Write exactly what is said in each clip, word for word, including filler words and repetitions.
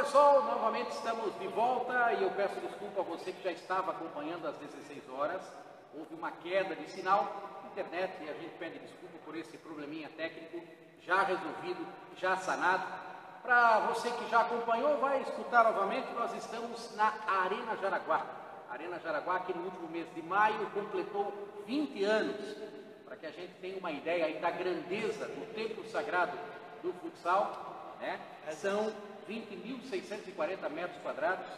pessoal, novamente estamos de volta e eu peço desculpa a você que já estava acompanhando às dezesseis horas. Houve uma queda de sinal na internet e a gente pede desculpa por esse probleminha técnico, já resolvido, já sanado. Para você que já acompanhou, vai escutar novamente, nós estamos na Arena Jaraguá. Arena Jaraguá, que no último mês de maio completou vinte anos, para que a gente tenha uma ideia aí da grandeza do templo sagrado do futsal, né? São vinte mil seiscentos e quarenta metros quadrados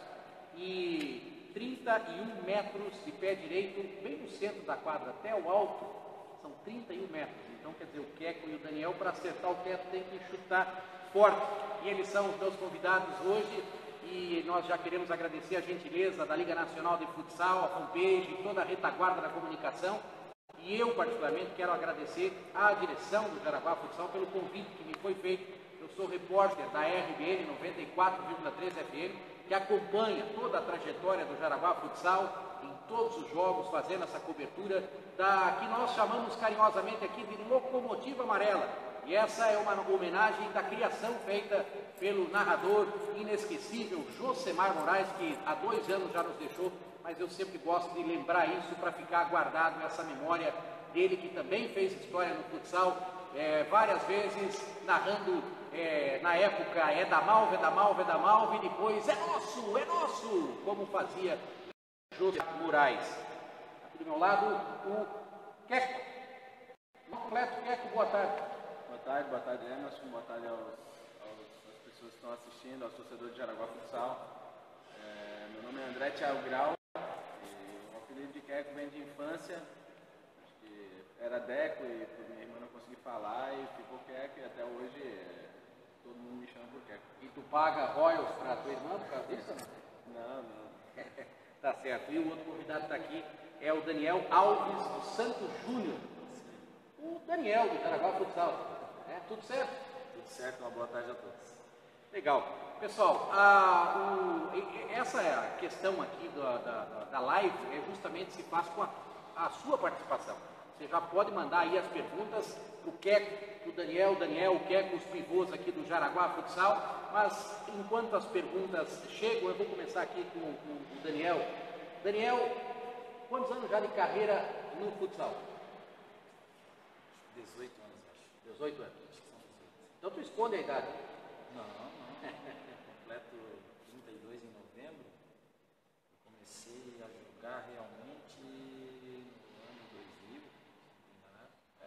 e trinta e um metros de pé direito, bem no centro da quadra, até o alto, são trinta e um metros. Então, quer dizer, o Queco e o Daniel, para acertar o teto, tem que chutar forte. E eles são os meus convidados hoje e nós já queremos agradecer a gentileza da Liga Nacional de Futsal, a fanpage, toda a retaguarda da comunicação. E eu, particularmente, quero agradecer à direção do Jaraguá Futsal pelo convite que me foi feito. Eu sou repórter da R B N noventa e quatro vírgula três F M, que acompanha toda a trajetória do Jaraguá Futsal em todos os jogos, fazendo essa cobertura da que nós chamamos carinhosamente aqui de Locomotiva Amarela. E essa é uma homenagem da criação feita pelo narrador inesquecível Josemar Moraes, que há dois anos já nos deixou, mas eu sempre gosto de lembrar isso para ficar guardado essa memória dele, que também fez história no futsal, é, várias vezes narrando, é, na época, é da Malva, é da Malva, é da Malva, e depois é nosso, é nosso, como fazia Josemar Moraes. Aqui do meu lado, o Queco. Completo, Queco, boa tarde. Boa tarde, boa tarde, Emerson, boa tarde aos, aos, às pessoas que estão assistindo, aos torcedores de Jaraguá Futsal. É, meu nome é André Thiago Grau, e o apelido de Queco vem de infância. Acho que era Deco e por minha irmã não consegui falar e ficou Queco, e até hoje é, todo mundo me chama por Queco. E tu paga royals para tua irmã por causa disso? Não, não. Tá certo. E o outro convidado está aqui é o Daniel Alves dos Santos Júnior. O Daniel do Jaraguá Futsal. É, tudo certo? Tudo certo, uma boa tarde a todos. Legal. Pessoal, a, o, essa é a questão aqui da, da, da live, é justamente se faz com a, a sua participação. Você já pode mandar aí as perguntas para o Queco, para o Daniel, Daniel, o Queco, os pivôs aqui do Jaraguá Futsal, mas enquanto as perguntas chegam, eu vou começar aqui com, com o Daniel. Daniel, quantos anos já de carreira no futsal? dezoito anos, acho. dezoito anos. Então tu esconde a idade. Não, não. Completo trinta e dois em novembro. Eu comecei a jogar realmente no ano dois mil. É,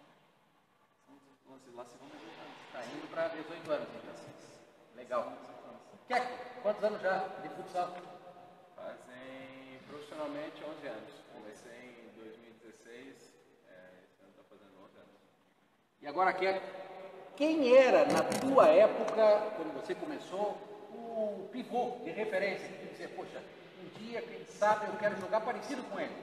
são, são, lá se vão dezoito anos. Está indo para dezoito anos, então. Legal. Queco, quantos anos já de futsal? Fazem profissionalmente onze anos. Comecei em dois mil e dezesseis, é, esse ano está fazendo onze anos. E agora, Queco, quem era na tua época, quando você começou, o pivô de referência? Que dizer, poxa, um dia, quem sabe, eu quero jogar parecido com ele.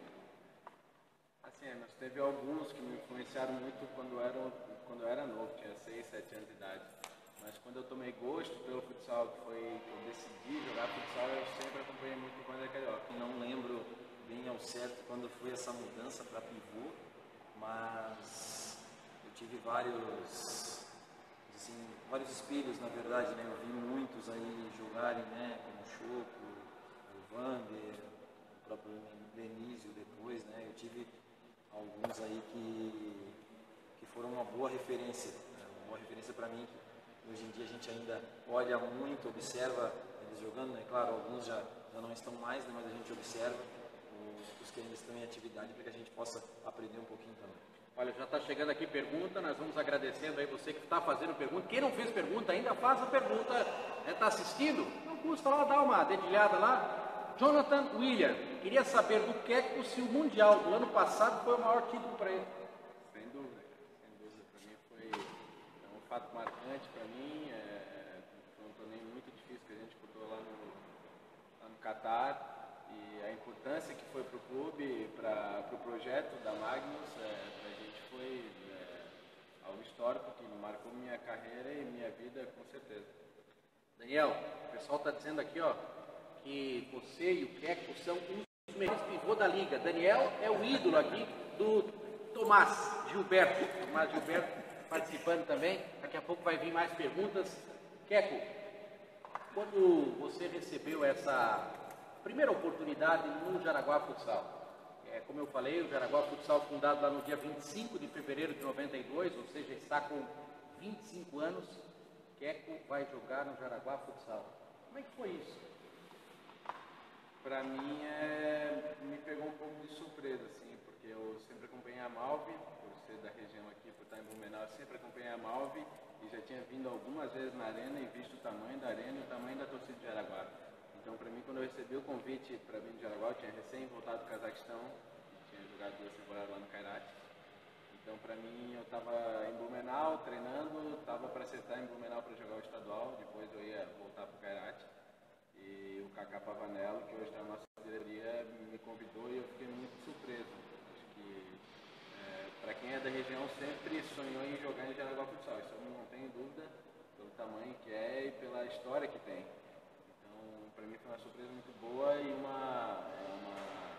Assim, mas teve alguns que me influenciaram muito quando eu era, quando eu era novo, tinha seis, sete anos de idade. Mas quando eu tomei gosto pelo futsal, que foi que eu decidi jogar futsal, eu sempre acompanhei muito o Wander Carioca. Não lembro bem ao certo quando foi essa mudança para pivô, mas eu tive vários, assim, vários espelhos, na verdade, né? Eu vi muitos aí jogarem, né? Como o Choco, o Wander, o próprio Denísio depois, né? Eu tive alguns aí que, que foram uma boa referência, né? Uma boa referência para mim. Hoje em dia a gente ainda olha muito, observa eles jogando, né? Claro, alguns já, já não estão mais, né? Mas a gente observa os, os que ainda estão em atividade para que a gente possa aprender um pouquinho também. Olha, já está chegando aqui pergunta, nós vamos agradecendo aí você que está fazendo pergunta. Quem não fez pergunta ainda, faz a pergunta. Está assistindo? Não custa lá dar uma dedilhada lá. Jonathan William, queria saber do Queco se o Mundial do ano passado foi o maior título para ele. Sem dúvida, sem dúvida. Para mim foi é um fato marcante para mim. É, foi um torneio muito difícil que a gente disputou lá no, lá no Catar. E a importância que foi para o clube, para o pro projeto da Magnus, é, para a gente foi é, algo histórico que marcou minha carreira e minha vida com certeza. Daniel, o pessoal está dizendo aqui, ó, que você e o Queco são os melhores pivôs da liga. Daniel é o ídolo aqui do Tomás Gilberto. Tomás Gilberto participando também. Daqui a pouco vai vir mais perguntas. Queco, quando você recebeu essa primeira oportunidade no Jaraguá Futsal? É, como eu falei, o Jaraguá Futsal fundado lá no dia vinte e cinco de fevereiro de noventa e dois, ou seja, está com vinte e cinco anos. Queco vai jogar no Jaraguá Futsal. Como é que foi isso? Para mim, é, me pegou um pouco de surpresa, assim, porque eu sempre acompanhei a Malve, por ser da região aqui, por estar em Blumenau, eu sempre acompanhei a Malve e já tinha vindo algumas vezes na arena e visto o tamanho da arena e o tamanho da torcida de Jaraguá. Então, para mim, quando eu recebi o convite para vir de Jaraguá, eu tinha recém voltado do Cazaquistão, tinha jogado duas temporadas lá no Kairat. Então, para mim, eu estava em Blumenau treinando, estava para acertar em Blumenau para jogar o estadual, depois eu ia voltar para o Kairat. E o Cacá Pavanello, que hoje está na nossa diretoria, me convidou e eu fiquei muito surpreso. Acho que, é, para quem é da região, sempre sonhou em jogar em Jaraguá Futsal. Isso eu não tenho dúvida, pelo tamanho que é e pela história que tem. Então, para mim foi uma surpresa muito boa e uma... uma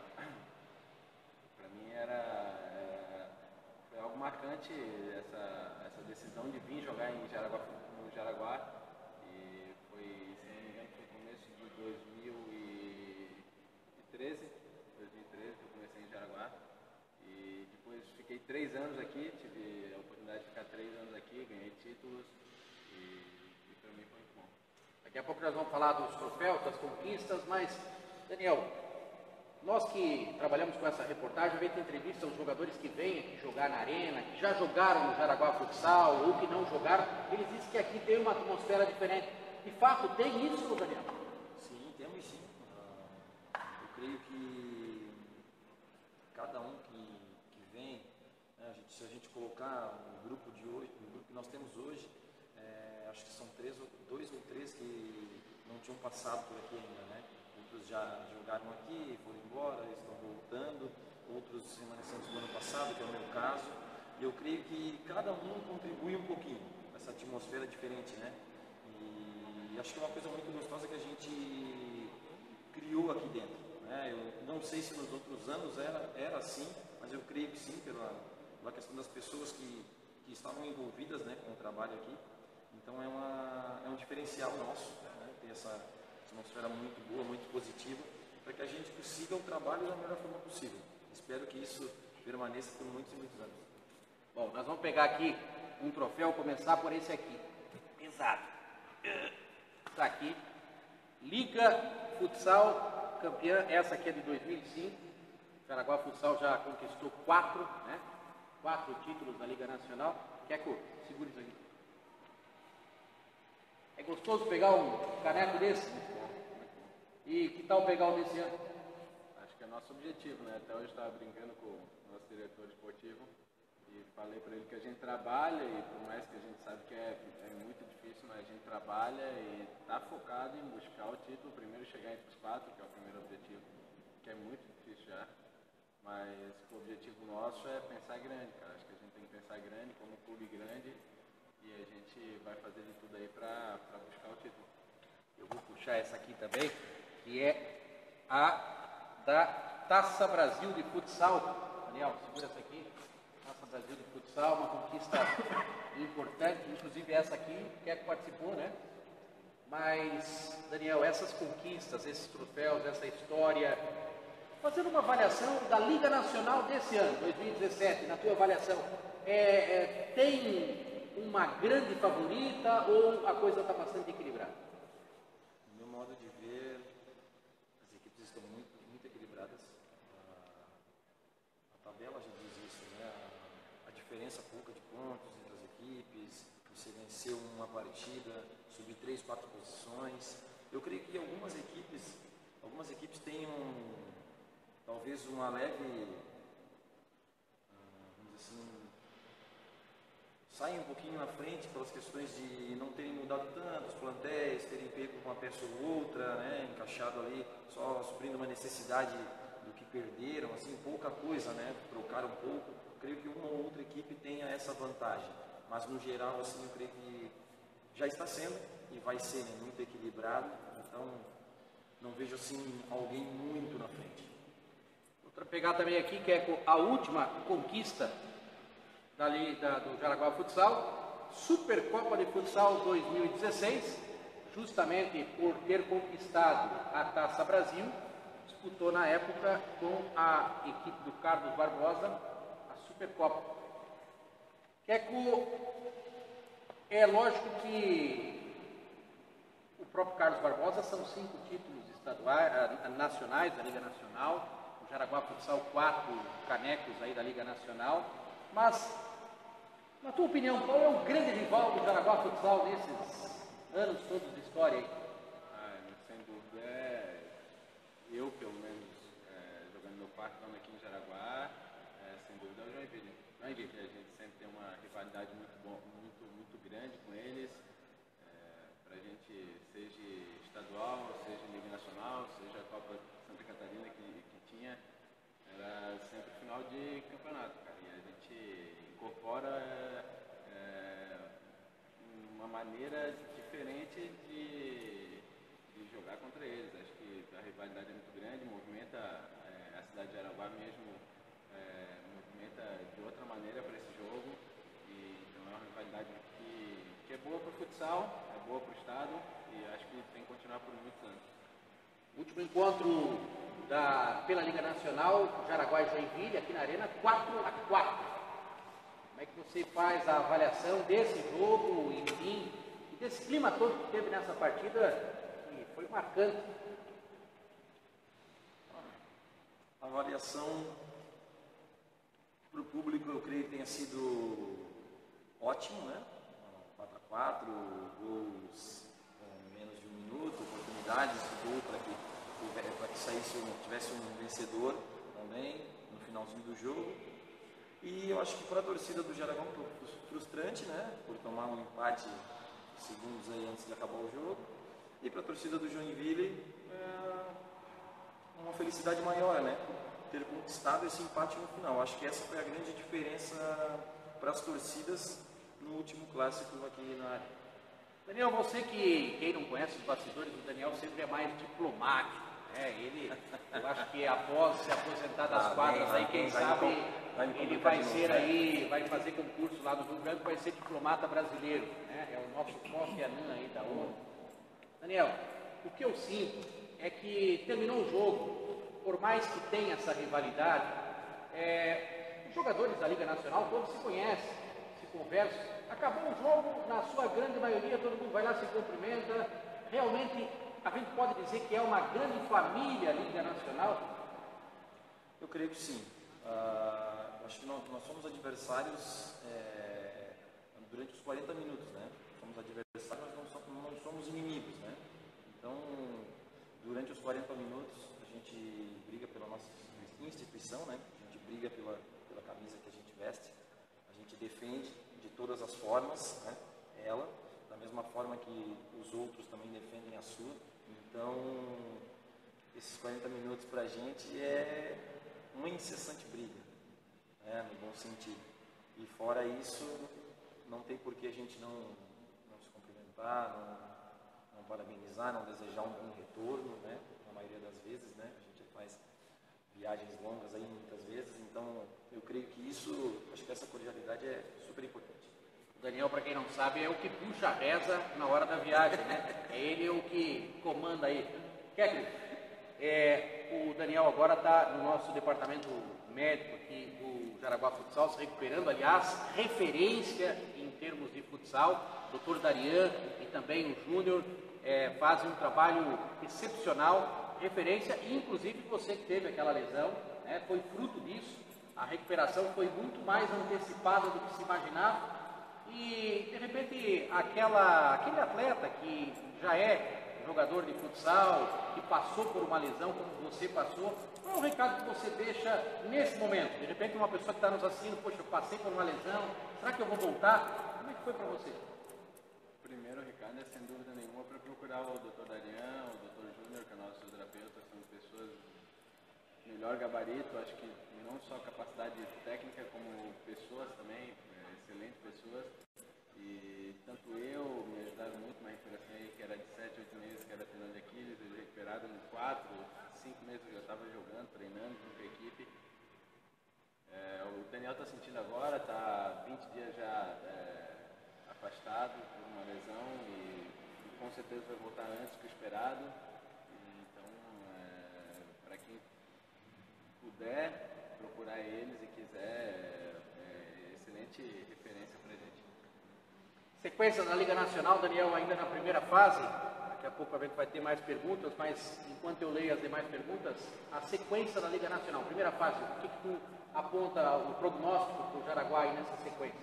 para mim era... É, foi algo marcante essa, essa decisão de vir jogar em Jaraguá, no Jaraguá. E foi, se não me engano, foi começo de dois mil e treze, dois mil e treze que eu comecei em Jaraguá. E depois fiquei três anos aqui, tive a oportunidade de ficar três anos aqui, ganhei títulos e, e para mim foi muito bom. Daqui a pouco nós vamos falar dos troféus, das conquistas, mas, Daniel, nós que trabalhamos com essa reportagem, vem ter entrevista aos jogadores que vêm aqui jogar na arena, que já jogaram no Jaraguá Futsal ou que não jogaram, eles dizem que aqui tem uma atmosfera diferente. De fato, tem isso, Daniel? Sim, temos sim. Uh, eu creio que cada um que, que vem, né, a gente, se a gente colocar o grupo de hoje, o grupo que nós temos hoje, é, acho que são três, dois ou três que não tinham passado por aqui ainda, né? Outros já jogaram aqui, foram embora, estão voltando, outros remanescentes do ano passado, que é o meu caso. E eu creio que cada um contribui um pouquinho nessa atmosfera diferente, né? E acho que é uma coisa muito gostosa que a gente criou aqui dentro, né? Eu não sei se nos outros anos era, era assim, mas eu creio que sim, pela, pela questão das pessoas que, que estavam envolvidas, né, com o trabalho aqui. Então é, uma, é um diferencial nosso, né, ter essa atmosfera muito boa, muito positiva, para que a gente consiga o trabalho da melhor forma possível. Espero que isso permaneça por muitos e muitos anos. Bom, nós vamos pegar aqui um troféu, começar por esse aqui. Pesado. Está aqui. Liga Futsal campeã, essa aqui é de dois mil e cinco. O Jaraguá Futsal já conquistou quatro, né? Quatro títulos da Liga Nacional. Quer que eu segure isso aqui? É gostoso pegar um caneco desse? E que tal pegar um desse ano? Acho que é nosso objetivo, né? Até hoje eu estava brincando com o nosso diretor esportivo e falei para ele que a gente trabalha e por mais que a gente sabe que é, é muito difícil, mas a gente trabalha e está focado em buscar o título, primeiro chegar entre os quatro, que é o primeiro objetivo, que é muito difícil já, mas o objetivo nosso é pensar grande, cara. Acho que a gente tem que pensar grande, como um clube grande, e a gente vai fazer de tudo aí para buscar o título. Eu vou puxar essa aqui também, que é a da Taça Brasil de Futsal. Daniel, segura essa aqui. Taça Brasil de Futsal, uma conquista importante, inclusive essa aqui, que é que participou, né? Mas, Daniel, essas conquistas, esses troféus, essa história, fazendo uma avaliação da Liga Nacional desse ano, dois mil e dezessete, na tua avaliação, é, é, tem uma grande favorita ou a coisa está bastante equilibrada? No meu modo de ver, as equipes estão muito, muito equilibradas. A, a tabela já diz isso, né? A, a diferença pouca de pontos entre as equipes, você venceu uma partida, subir três, quatro posições. Eu creio que algumas equipes, algumas equipes têm um, talvez uma leve, vamos dizer assim, saem um pouquinho na frente pelas questões de não terem mudado tanto os plantéis, terem pego uma peça ou outra, né, encaixado ali, só suprindo uma necessidade do que perderam, assim, pouca coisa, né, trocaram um pouco. Eu creio que uma ou outra equipe tenha essa vantagem, mas no geral, assim, eu creio que já está sendo e vai ser, né, muito equilibrado, então não vejo, assim, alguém muito na frente. Outra pegar também aqui, que é a última conquista dali da, do Jaraguá Futsal, Supercopa de Futsal dois mil e dezesseis, justamente por ter conquistado a Taça Brasil, disputou na época com a equipe do Carlos Barbosa a Supercopa. Queco, é lógico que o próprio Carlos Barbosa são cinco títulos estaduais, nacionais da Liga Nacional, o Jaraguá Futsal quatro canecos aí da Liga Nacional, mas, na tua opinião, qual é o grande rival do Jaraguá Futsal nesses anos todos de história aí? Ah, sem dúvida, é, eu pelo menos, é, jogando meu quarto ano aqui em Jaraguá, é, sem dúvida é o Joinville. Joinville, a gente sempre tem uma rivalidade muito, bom, muito, muito grande com eles, é, para a gente, seja estadual, seja Liga Nacional, seja a Copa Santa Catarina que, que tinha, era sempre final de campeonato, cara, e a gente incorpora é, uma maneira diferente de, de jogar contra eles. Acho que a rivalidade é muito grande, movimenta é, a cidade de Jaraguá mesmo, é, movimenta de outra maneira para esse jogo, e então é uma rivalidade que, que é boa para o futsal, é boa para o estado, e acho que tem que continuar por muitos anos. Último encontro da, pela Liga Nacional, Jaraguá e Joinville, aqui na Arena, quatro a quatro. Como é que você faz a avaliação desse jogo, enfim, e desse clima todo que teve nessa partida, que foi marcante? A avaliação para o público, eu creio que tenha sido ótimo, né? quatro a quatro, gols em menos de um minuto, oportunidades de gol para que, para que saísse, tivesse um vencedor também no finalzinho do jogo. E eu acho que para a torcida do Jaraguá um pouco frustrante, né? Por tomar um empate segundos aí antes de acabar o jogo. E para a torcida do Joinville, é uma felicidade maior, né? Ter conquistado esse empate no final. Acho que essa foi a grande diferença para as torcidas no último clássico aqui na área. Daniel, você que, quem não conhece os bastidores, o Daniel sempre é mais diplomático, né? Ele, eu acho que após se aposentar das ah, quadras, bem, aí quem vai sabe vai ele vai ser aí, vai fazer concurso lá no Rio Branco, vai ser diplomata brasileiro, né? É o nosso Kofi Annan aí da ONU. Daniel, o que eu sinto é que terminou o jogo, por mais que tenha essa rivalidade, é, os jogadores da Liga Nacional todos se conhecem, se conversam. Acabou o jogo, na sua grande maioria, todo mundo vai lá, se cumprimenta. Realmente, a gente pode dizer que é uma grande família a Liga Nacional? Eu creio que sim. Uh, acho que nós, nós somos adversários é, durante os quarenta minutos, né? Somos adversários, mas não somos, não somos inimigos, né? Então, durante os quarenta minutos, a gente briga pela nossa instituição, né? A gente briga pela, pela camisa que a gente veste, a gente defende de todas as formas, né? Ela, da mesma forma que os outros também defendem a sua. Então, esses quarenta minutos para a gente é uma incessante briga, né? No bom sentido. E fora isso, não tem por que a gente não, não se cumprimentar, não, não parabenizar, não desejar um bom retorno, né? Na maioria das vezes, né? A gente faz viagens longas aí muitas vezes, então eu creio que isso, acho que essa cordialidade é super importante. O Daniel, para quem não sabe, é o que puxa a reza na hora da viagem, né? É ele o que comanda aí. Kekley, é, o Daniel agora está no nosso departamento médico aqui do Jaraguá Futsal, se recuperando, aliás, referência em termos de futsal. O doutor Darian e também o Júnior é, fazem um trabalho excepcional, referência, e inclusive você que teve aquela lesão, né, foi fruto disso. A recuperação foi muito mais antecipada do que se imaginava. E, de repente, aquela, aquele atleta que já é jogador de futsal, que passou por uma lesão como você passou, qual é o recado que você deixa nesse momento? De repente, uma pessoa que está nos assistindo, poxa, eu passei por uma lesão, será que eu vou voltar? Como é que foi para você? O primeiro recado é, sem dúvida nenhuma, para procurar o doutor Darian, o doutor Júnior, que é nosso fisioterapeuta, são pessoas de melhor gabarito, acho que não só capacidade técnica, como pessoas também, excelentes pessoas, e tanto eu, me ajudaram muito na recuperação aí, que era de sete, oito meses, que era tendão de Aquiles, eu recuperado em quatro, cinco meses que eu estava jogando, treinando com a equipe. É, o Daniel está sentindo agora, está vinte dias já é, afastado por uma lesão, e com certeza vai voltar antes que o esperado. Então, é, para quem puder procurar eles e quiser, é, é excelente referência para a gente. Sequência da Liga Nacional, Daniel, ainda na primeira fase. Daqui a pouco a gente vai ter mais perguntas, mas enquanto eu leio as demais perguntas, a sequência da Liga Nacional, primeira fase, o que, que tu aponta o prognóstico para o Jaraguá aí nessa sequência?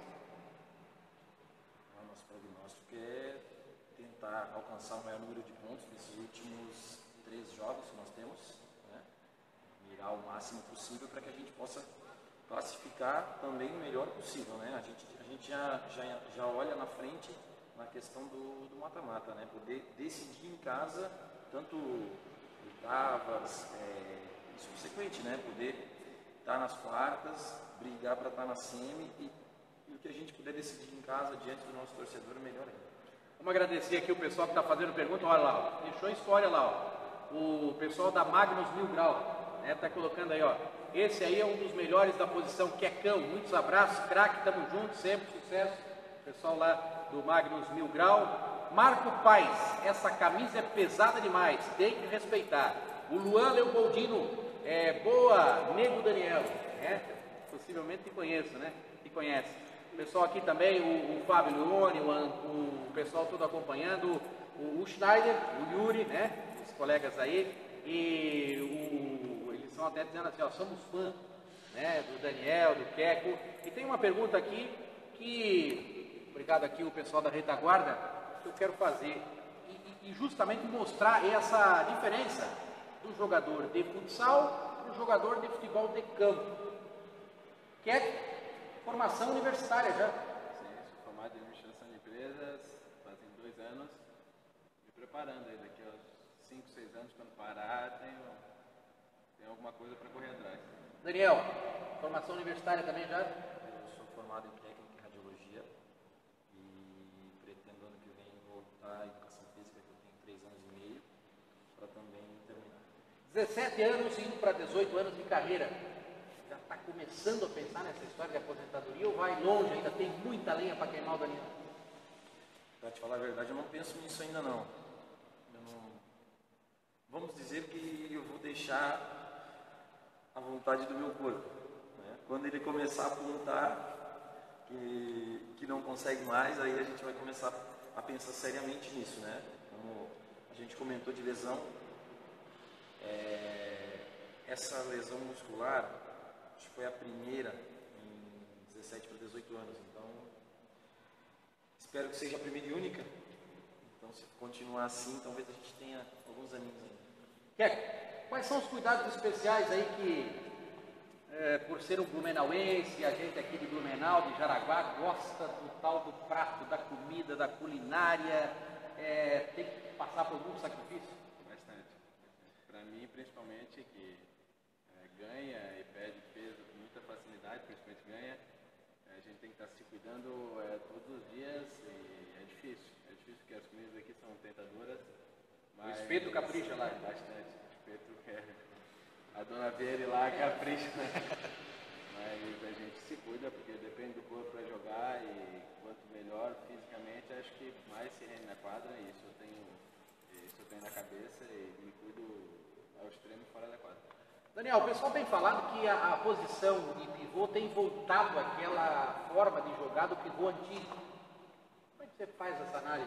O nosso prognóstico é tentar alcançar o maior número de pontos nesses últimos três jogos que nós temos, né? Mirar o máximo possível para que a gente possa classificar também o melhor possível, né? A gente, a gente já, já, já olha na frente na questão do mata-mata, né? Poder decidir em casa, tanto oitavas, é, e subsequente, né? Poder estar nas quartas, brigar para estar na semi e, e o que a gente puder decidir em casa diante do nosso torcedor, melhor ainda. Vamos agradecer aqui o pessoal que está fazendo pergunta. Olha lá, ó, deixou a história lá, ó. O pessoal da Magnus Mil Grau, né? Tá colocando aí, ó. Esse aí é um dos melhores da posição, Quecão. Muitos abraços, craque, tamo junto, sempre sucesso. Pessoal lá do Magnus Mil Grau. Marco Paes, essa camisa é pesada demais, tem que respeitar. O Luan Leopoldino, é, boa, Nego Daniel, né? Possivelmente te conheço, né? Te conhece. O pessoal aqui também, o, o Fábio Leone, o, o pessoal todo acompanhando, o, o Schneider, o Yuri, né? Os colegas aí, e o, eles são até dizendo assim, ó, somos fã, né? Do Daniel, do Queco. E tem uma pergunta aqui que, obrigado aqui o pessoal da retaguarda, que eu quero fazer e, e justamente mostrar essa diferença do jogador de futsal para o jogador de futebol de campo, que é formação universitária já. Sim, sou formado em administração de empresas, fazem dois anos, me preparando aí, daqui aos cinco, seis anos, quando parar, tenho, tenho alguma coisa para correr atrás. Daniel, formação universitária também já? Eu sou formado em técnica em radiologia e pretendo ano que vem voltar à educação física, que eu tenho três anos e meio, para também terminar. dezessete anos indo para dezoito anos de carreira. Já está começando a pensar nessa história de aposentadoria ou vai longe, ainda tem muita lenha para queimar o Daniel? Para te falar a verdade, eu não penso nisso ainda não. Eu não... Vamos dizer que eu vou deixar a vontade do meu corpo, né? Quando ele começar a apontar que, que não consegue mais, aí a gente vai começar a pensar seriamente nisso, né? Como a gente comentou de lesão, é... essa lesão muscular acho que foi a primeira em dezessete para dezoito anos, então espero que seja a primeira e única. Então, se continuar assim, talvez a gente tenha alguns aninhos ainda. Quer, quais são os cuidados especiais aí que, é, por ser um blumenauense, a gente aqui de Blumenau, de Jaraguá, gosta do tal do prato, da comida, da culinária, é, tem que passar por algum sacrifício? Bastante. Para mim, principalmente, que é, ganha e perde peso com muita facilidade, principalmente ganha, a gente tem que estar se cuidando é, todos os dias e é difícil. É difícil porque as comidas aqui são tentadoras. Mas, o espeto capricha lá? Bastante. O espeto é... A dona Vera lá capricha, né? Mas a gente se cuida porque depende do corpo para jogar e quanto melhor fisicamente, acho que mais se rende na quadra. E isso eu tenho, isso eu tenho na cabeça e me cuido ao extremo fora da quadra. Daniel, o pessoal tem falado que a, a posição de pivô tem voltado àquela forma de jogar do pivô antigo. Como é que você faz essa análise?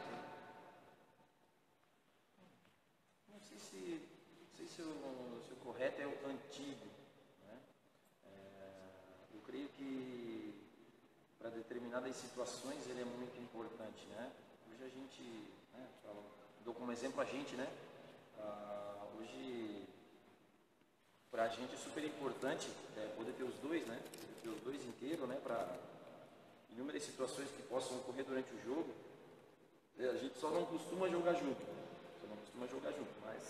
Não sei se, não sei se, o, se o correto é o antigo, né? É, eu creio que para determinadas situações ele é muito importante, né? Hoje a gente, né, falo, dou como exemplo a gente, né? Ah, hoje para a gente é super importante é, poder ter os dois, né? Poder ter os dois inteiros, né? Para inúmeras situações que possam ocorrer durante o jogo. É, a gente só não costuma jogar junto, né? Só não costuma jogar junto, mas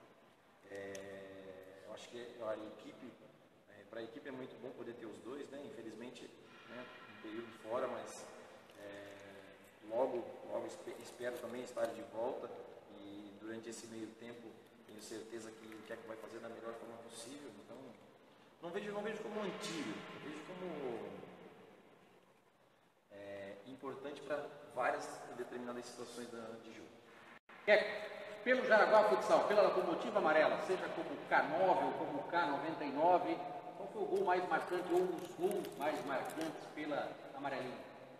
é, eu acho que a equipe, é, para a equipe é muito bom poder ter os dois, né? Infelizmente, né, um período fora, mas é, logo, logo espero também estar de volta e durante esse meio tempo tenho certeza que o que é que vai fazer da melhor forma possível. Então, não vejo, não vejo como antigo, vejo como é, importante para várias determinadas situações da, de jogo. É, pelo Jaraguá Futsal, pela locomotiva amarela, seja como K nove ou como K noventa e nove, qual foi o gol mais marcante ou os gols mais marcantes pela amarelinha?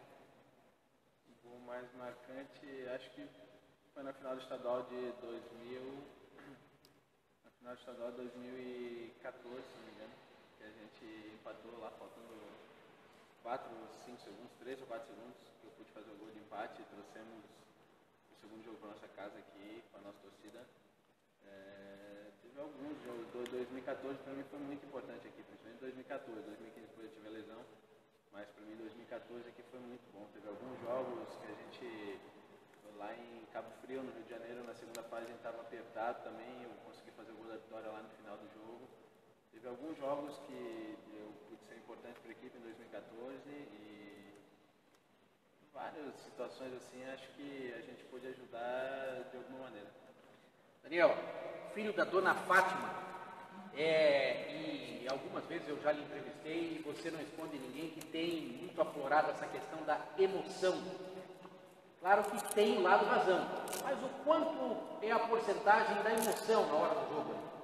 O gol mais marcante, acho que foi na final do estadual de dois mil, na final do estadual de dois mil e quatorze, se não me engano, que a gente empatou lá, faltando quatro, cinco segundos, três ou quatro segundos, que eu pude fazer o gol de empate e trouxemos o segundo jogo para nossa casa aqui, com a nossa torcida. É, teve alguns jogos, do dois mil e quatorze para mim foi muito importante aqui, principalmente dois mil e quatorze, dois mil e quinze depois eu tive a lesão, mas para mim dois mil e quatorze aqui foi muito bom. Teve alguns jogos que a gente, lá em Cabo Frio, no Rio de Janeiro, na segunda fase a gente estava apertado também, eu consegui fazer o gol da vitória lá no final do jogo. Teve alguns jogos que eu pude ser importante para a equipe em dois mil e quatorze e várias situações assim, acho que a gente pôde ajudar de alguma maneira. Daniel, filho da dona Fátima, é, e algumas vezes eu já lhe entrevistei e você não esconde ninguém que tem muito aflorado essa questão da emoção. Claro que tem o lado razão, mas o quanto é a porcentagem da emoção na hora do jogo?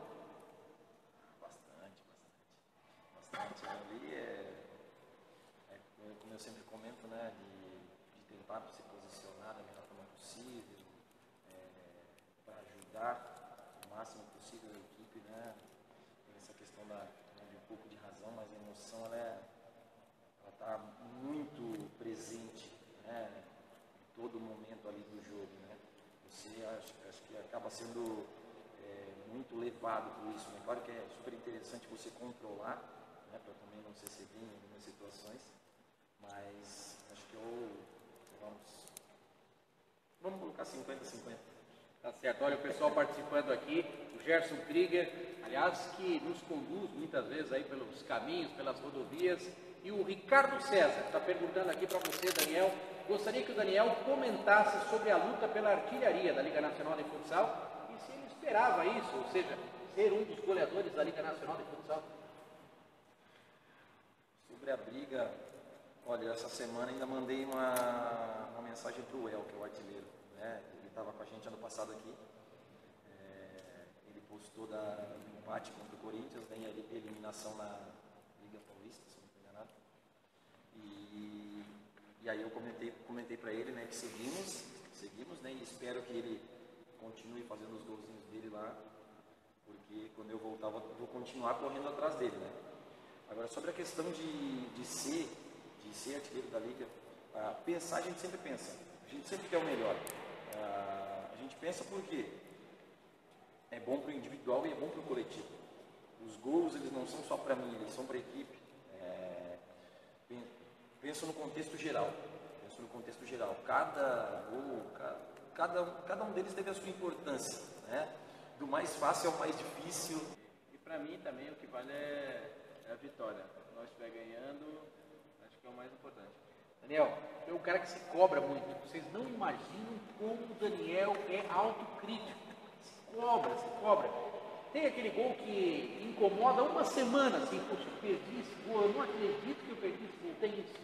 Bastante ali é, é, como eu sempre comento, né, de, de tentar se posicionar da melhor forma possível, é, para ajudar o máximo possível a equipe, né, tem essa questão da, de um pouco de razão, mas a emoção ela é, ela está muito presente, né, em todo momento ali do jogo, né, você acho, acho que acaba sendo é, muito levado por isso, né, claro que é super interessante você controlar, né, para também não se ceder em algumas situações, mas acho que eu, vamos, vamos colocar cinquenta a cinquenta. Tá certo, olha o pessoal participando aqui, o Gerson Krieger, aliás, que nos conduz muitas vezes aí pelos caminhos, pelas rodovias, e o Ricardo César está perguntando aqui para você, Daniel, gostaria que o Daniel comentasse sobre a luta pela artilharia da Liga Nacional de Futsal e se ele esperava isso, ou seja, ser um dos goleadores da Liga Nacional de Futsal. Sobre a briga, olha, essa semana ainda mandei uma, uma mensagem para o El, que é o artilheiro, né? Ele estava com a gente ano passado aqui, é, ele postou da, do empate contra o Corinthians, vem a eliminação na Liga Paulista, se não me enganado, e, e aí eu comentei, comentei para ele, né, que seguimos, seguimos, né, e espero que ele continue fazendo os golzinhos dele lá, porque quando eu voltar vou, vou continuar correndo atrás dele, né. Agora, sobre a questão de, de, ser, de ser artilheiro da Liga, ah, pensar, a gente sempre pensa, a gente sempre quer o melhor. Ah, a gente pensa porque é bom para o individual e é bom para o coletivo. Os gols, eles não são só para mim, eles são para a equipe. É, penso no contexto geral, penso no contexto geral. Cada gol, cada, cada um deles teve a sua importância, né? Do mais fácil ao mais difícil. E para mim também o que vale é É a vitória. Se nós estiver ganhando, acho que é o mais importante. Daniel, é um cara que se cobra muito. Vocês não imaginam como o Daniel é autocrítico. Se cobra, se cobra. Tem aquele gol que incomoda uma semana, assim, poxa, eu perdi esse gol, eu não acredito que eu perdi esse gol. Tem isso.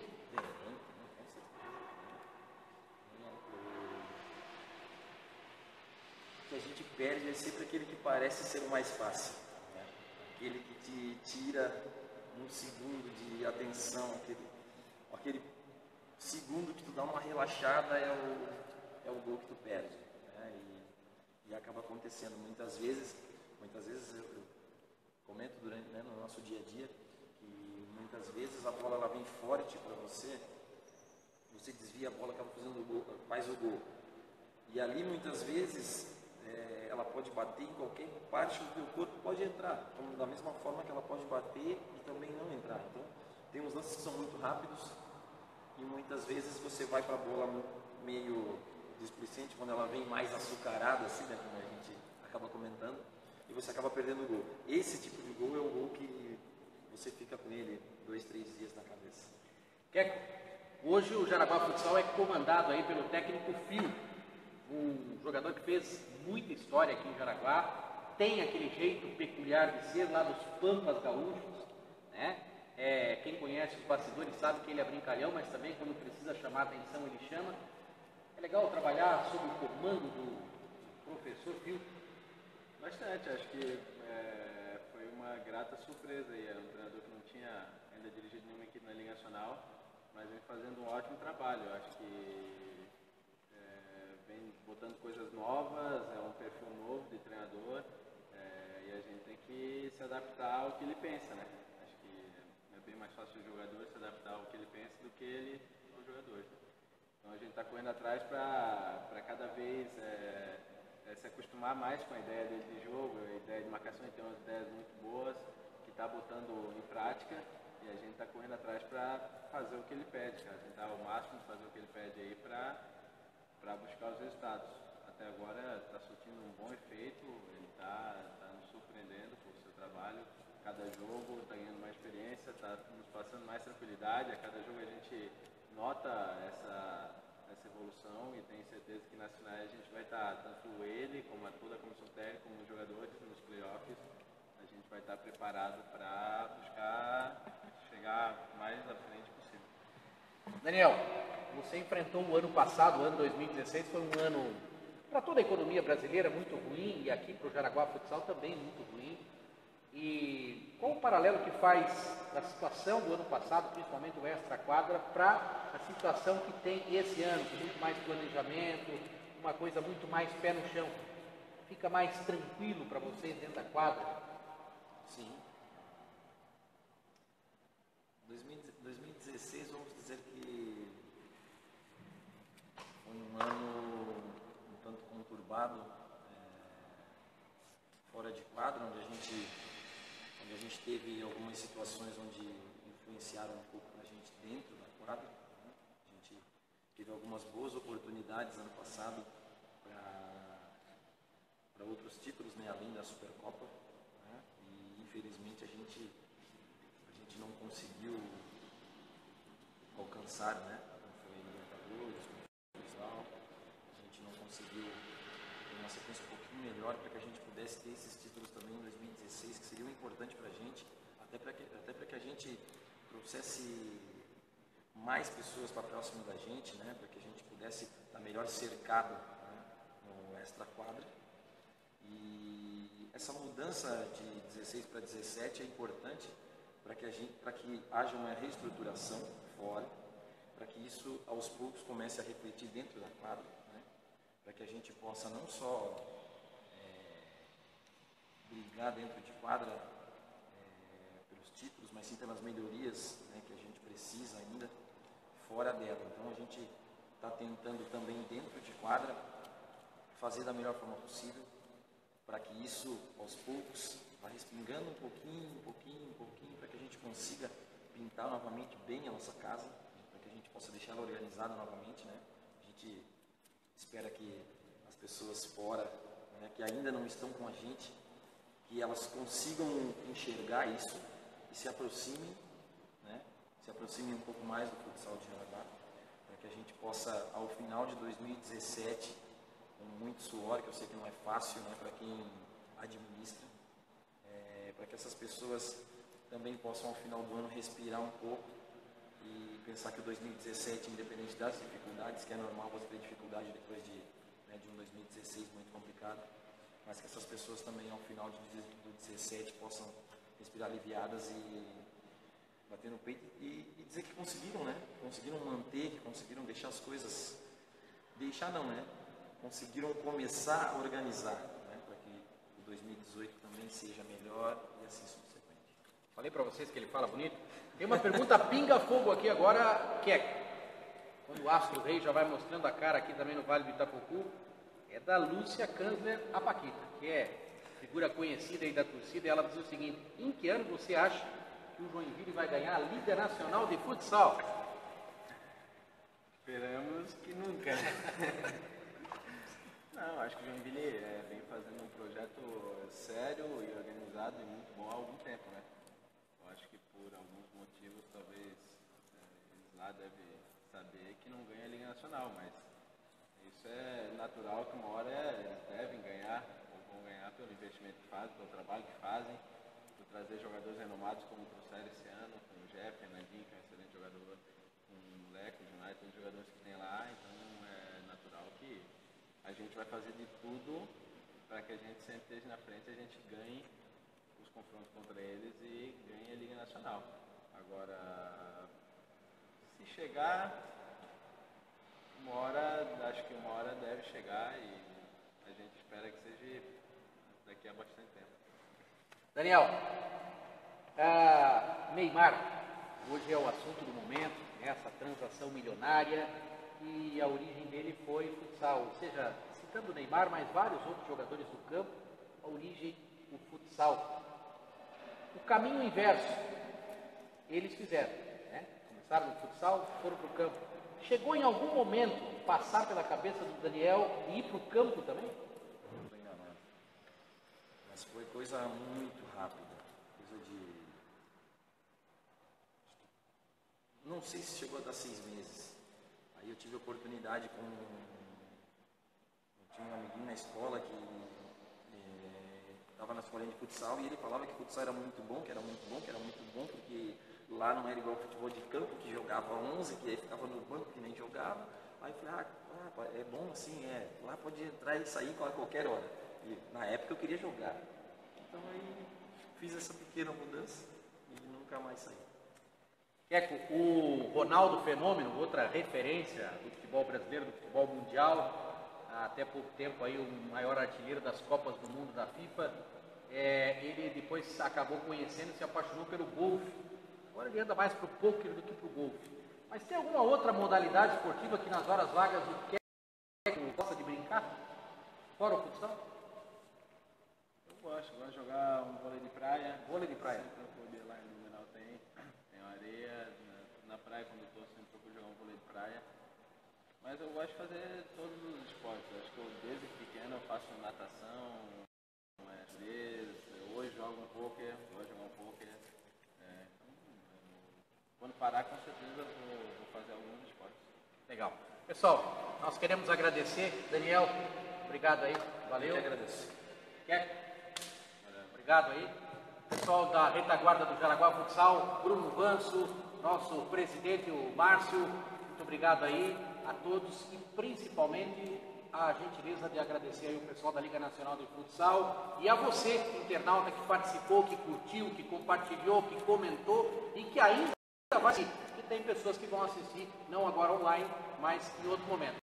O que a gente perde é sempre aquele que parece ser o mais fácil. Aquele que te tira um segundo de atenção, aquele, aquele segundo que tu dá uma relaxada é o, é o gol que tu perde, né? e, e acaba acontecendo muitas vezes, muitas vezes eu, eu comento durante, né, no nosso dia a dia, que muitas vezes a bola ela vem forte para você, você desvia a bola, acaba fazendo o gol, faz o gol, e ali muitas vezes É, ela pode bater em qualquer parte do teu corpo, pode entrar, então, da mesma forma que ela pode bater e também não entrar. Então, tem uns lances que são muito rápidos e muitas vezes você vai para a bola meio displicente, quando ela vem mais açucarada, assim, né, como a gente acaba comentando, e você acaba perdendo o gol. Esse tipo de gol é o gol que você fica com ele dois, três dias na cabeça. Queco, hoje o Jaraguá Futsal é comandado aí pelo técnico Fio, um jogador que fez muita história aqui em Jaraguá, tem aquele jeito peculiar de ser lá dos Pampas Gaúchos, né? É, quem conhece os bastidores sabe que ele é brincalhão, mas também quando precisa chamar a atenção ele chama. É legal trabalhar sob o comando do professor viu? Bastante, acho que é, foi uma grata surpresa aí. Era um treinador que não tinha ainda dirigido nenhuma equipe na Liga Nacional, mas vem fazendo um ótimo trabalho. Eu acho que é, vem botando coisas novas, é um perfil novo de treinador, é, e a gente tem que se adaptar ao que ele pensa, né? Acho que é bem mais fácil o jogador se adaptar ao que ele pensa do que ele ao jogador. Então a gente está correndo atrás para cada vez é, é, se acostumar mais com a ideia dele de jogo, a ideia de marcação. Ele tem umas ideias muito boas que está botando em prática, e a gente está correndo atrás para fazer o que ele pede, cara. Tentar ao máximo fazer o que ele pede aí para buscar os resultados. Até agora está surtindo um bom efeito, ele está tá nos surpreendendo com o seu trabalho. Cada jogo está ganhando mais experiência, está nos passando mais tranquilidade. A cada jogo a gente nota essa, essa evolução, e tenho certeza que nas finais a gente vai estar, tanto ele como a toda a comissão técnica, como os jogadores nos playoffs, a gente vai estar preparado para buscar chegar mais à frente possível. Daniel, você enfrentou o ano passado, o ano dois mil e dezesseis, foi um ano para toda a economia brasileira muito ruim, e aqui para o Jaraguá Futsal também muito ruim. E qual o paralelo que faz da situação do ano passado, principalmente o extra-quadra, para a situação que tem esse ano, com muito mais planejamento, uma coisa muito mais pé no chão? Fica mais tranquilo para vocês dentro da quadra? Sim. dois mil e dezesseis, vamos dizer que foi um ano um tanto conturbado, é, fora de quadra, onde a gente onde a gente teve algumas situações onde influenciaram um pouco a gente dentro da quadra, né? A gente teve algumas boas oportunidades ano passado para outros títulos, né, além da Supercopa, né? E infelizmente a gente, a gente não conseguiu alcançar, né? Como foi Libertadores, como foi o a gente não conseguiu ter uma sequência um pouquinho melhor para que a gente pudesse ter esses títulos também em dois mil e dezesseis, que seriam importantes para a gente, até para que, até para que a gente trouxesse mais pessoas para próximo da gente, né, para que a gente pudesse estar melhor cercado, né, no extra-quadra. E essa mudança de dezesseis para dezessete é importante para que, a gente, para que haja uma reestruturação fora, para que isso aos poucos comece a refletir dentro da quadra, né, para que a gente possa não só brigar dentro de quadra é, pelos títulos, mas sim pelas melhorias, né, que a gente precisa ainda fora dela. Então a gente está tentando também dentro de quadra fazer da melhor forma possível, para que isso aos poucos vá respingando um pouquinho, um pouquinho, um pouquinho, para que a gente consiga pintar novamente bem a nossa casa, para que a gente possa deixar ela organizada novamente, né? A gente espera que as pessoas fora, né, que ainda não estão com a gente, que elas consigam enxergar isso e se aproximem, né, se aproximem um pouco mais do futsal de Jaraguá, para que a gente possa, ao final de dois mil e dezessete, com muito suor, que eu sei que não é fácil, né, para quem administra, é, para que essas pessoas também possam, ao final do ano, respirar um pouco e pensar que o dois mil e dezessete, independente das dificuldades, que é normal você ter dificuldade depois de, né, de um dois mil e dezesseis muito complicado, mas que essas pessoas também, ao final de do dezessete, possam respirar aliviadas e bater no peito e, e dizer que conseguiram, né? Conseguiram manter, que conseguiram deixar as coisas... Deixar não, né? Conseguiram começar a organizar, né? Para que o dois mil e dezoito também seja melhor e assim subsequente. Falei para vocês que ele fala bonito. Tem uma pergunta pinga-fogo aqui agora, que é... Quando o Astro Rei já vai mostrando a cara aqui também no Vale do Itapocu, é da Lúcia Kanzler Apaquita, que é figura conhecida aí da torcida, e ela diz o seguinte: em que ano você acha que o Joinville vai ganhar a Liga Nacional de Futsal? Esperamos que nunca. Não, acho que o Joinville é, vem fazendo um projeto sério e organizado e muito bom há algum tempo, né? Eu acho que por alguns motivos, talvez é, eles lá devem saber que não ganha a Liga Nacional, mas isso é natural que uma hora eles devem ganhar, ou vão ganhar pelo investimento que fazem, pelo trabalho que fazem, por trazer jogadores renomados como trouxeram esse ano, com o Jeff, Fernandinho, que é um excelente jogador, com o Leco, o United, os jogadores que tem lá. Então é natural que a gente vai fazer de tudo para que a gente sempre esteja na frente e a gente ganhe os confrontos contra eles e ganhe a Liga Nacional. Agora, se chegar, uma hora, acho que uma hora deve chegar e a gente espera que seja daqui a bastante tempo. Daniel, ah, Neymar, hoje é o assunto do momento, né, essa transação milionária, e a origem dele foi futsal, ou seja, citando o Neymar, mas vários outros jogadores do campo, a origem, o futsal. O caminho inverso, eles fizeram, né? Começaram no futsal, foram para o campo. Chegou em algum momento passar pela cabeça do Daniel e ir para o campo também? Não estou enganado. Mas foi coisa muito rápida, coisa de... Não sei se chegou a dar seis meses. Aí eu tive a oportunidade com... Eu tinha um amiguinho na escola que estava na escolinha de futsal e ele falava que futsal era muito bom, que era muito bom, que era muito bom, porque lá não era igual futebol de campo, que jogava onze, que aí ficava no banco, que nem jogava. Aí eu falei, ah, é bom assim, é, lá pode entrar e sair a qualquer hora. E na época eu queria jogar. Então aí fiz essa pequena mudança e nunca mais saí. Queco, o Ronaldo Fenômeno, outra referência do futebol brasileiro, do futebol mundial, até pouco tempo aí o maior artilheiro das Copas do Mundo da FIFA, é, ele depois acabou conhecendo e se apaixonou pelo golfe. Agora ele anda mais para o pôquer do que para o golfe. Mas tem alguma outra modalidade esportiva que nas horas vagas o Queco gosta de brincar? Fora o futsal? Eu gosto, gosto de jogar um vôlei de praia. Vôlei de praia? Sempre procuro, lá em Blumenau tem, tem areia, na, na praia quando eu estou sempre procuro jogar um vôlei de praia. Mas eu gosto de fazer todos os esportes. Eu acho que eu, desde pequeno eu faço natação, às vezes, hoje jogo um pôquer, gosto de jogar um pôquer. É, então, quando parar, com certeza eu vou, vou fazer alguns esportes. Legal. Pessoal, nós queremos agradecer. Daniel, obrigado aí. Valeu. Eu que agradeço. Quer? Obrigado aí. Pessoal da retaguarda do Jaraguá Futsal, Bruno Vanso, nosso presidente, o Márcio, muito obrigado aí a todos e principalmente a gentileza de agradecer aí o pessoal da Liga Nacional de Futsal e a você, internauta, que participou, que curtiu, que compartilhou, que comentou e que ainda vai assistir. E tem pessoas que vão assistir, não agora online, mas em outro momento.